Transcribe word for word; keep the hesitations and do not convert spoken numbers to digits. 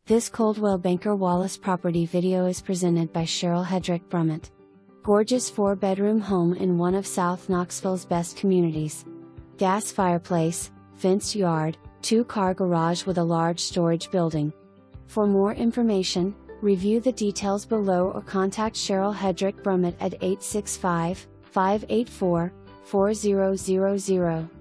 This Coldwell Banker Wallace property video is presented by Cheryl Headrick-Brummitt. Gorgeous four-bedroom home in one of South Knoxville's best communities. Gas fireplace, fenced yard, two-car garage with a large storage building. For more information, review the details below or contact Cheryl Headrick-Brummitt at eight six five, five eight four, four zero zero zero.